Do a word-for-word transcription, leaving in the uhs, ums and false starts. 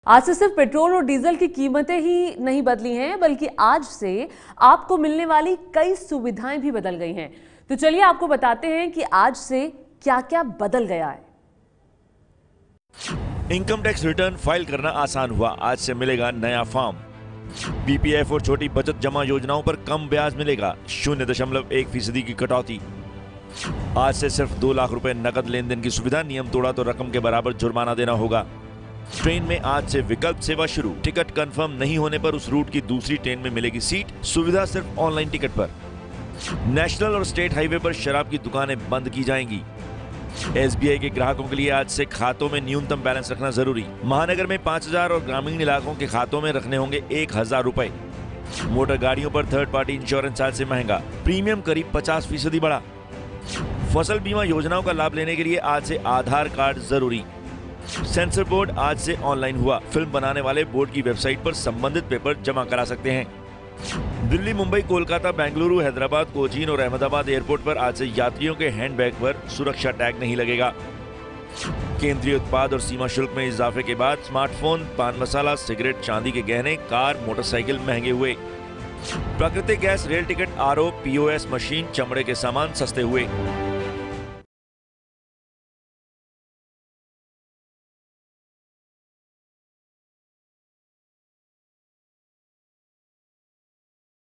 आज से सिर्फ पेट्रोल और डीजल की कीमतें ही नहीं बदली हैं, बल्कि आज से आपको मिलने वाली कई सुविधाएं भी बदल गई हैं। तो चलिए आपको बताते हैं कि आज से क्या क्या बदल गया है। इनकम टैक्स रिटर्न फाइल करना आसान हुआ। आज से मिलेगा नया फॉर्म। पीपीएफ और छोटी बचत जमा योजनाओं पर कम ब्याज मिलेगा। शून्य दशमलव एक फीसदी की कटौती। आज से सिर्फ दो लाख रुपए नकद लेन देन की सुविधा। नियम तोड़ा तो रकम के बराबर जुर्माना देना होगा। ट्रेन में आज से विकल्प सेवा शुरू। टिकट कंफर्म नहीं होने पर उस रूट की दूसरी ट्रेन में मिलेगी सीट। सुविधा सिर्फ ऑनलाइन टिकट पर। नेशनल और स्टेट हाईवे पर शराब की दुकानें बंद की जाएंगी। एसबीआई के ग्राहकों के लिए आज से खातों में न्यूनतम बैलेंस रखना जरूरी। महानगर में पांच हजार और ग्रामीण इलाकों के खातों में रखने होंगे एक हजार रुपए। मोटर गाड़ियों पर थर्ड पार्टी इंश्योरेंस आज से महंगा। प्रीमियम करीब पचास फीसदी बढ़ा। फसल बीमा योजनाओं का लाभ लेने के लिए आज से आधार कार्ड जरूरी। सेंसर बोर्ड आज से ऑनलाइन हुआ। फिल्म बनाने वाले बोर्ड की वेबसाइट पर संबंधित पेपर जमा करा सकते हैं। दिल्ली, मुंबई, कोलकाता, बेंगलुरु, हैदराबाद, कोचीन और अहमदाबाद एयरपोर्ट पर आज से यात्रियों के हैंडबैग पर सुरक्षा टैग नहीं लगेगा। केंद्रीय उत्पाद और सीमा शुल्क में इजाफे के बाद स्मार्टफोन, पान मसाला, सिगरेट, चांदी के गहने, कार, मोटरसाइकिल महंगे हुए। प्राकृतिक gas, rail ticket, RO, POS machine, चमड़े के सामान सस्ते हुए।